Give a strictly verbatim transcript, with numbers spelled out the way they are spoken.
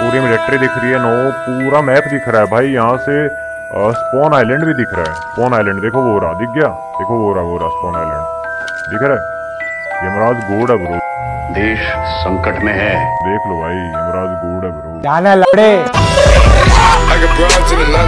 पूरी मिलिट्री दिख रही है। नो पूरा मैप दिख रहा है भाई। यहाँ से स्पॉन आइलैंड भी दिख रहा है। स्पॉन आइलैंड देखो, वो रहा, दिख गया। देखो वो रहा, वो रहा स्पॉन आइलैंड दिख रहा है। यमराज गोड है ब्रो, देश संकट में है। देख लो भाई, यमराज गोड है ब्रो। जाना लड़े।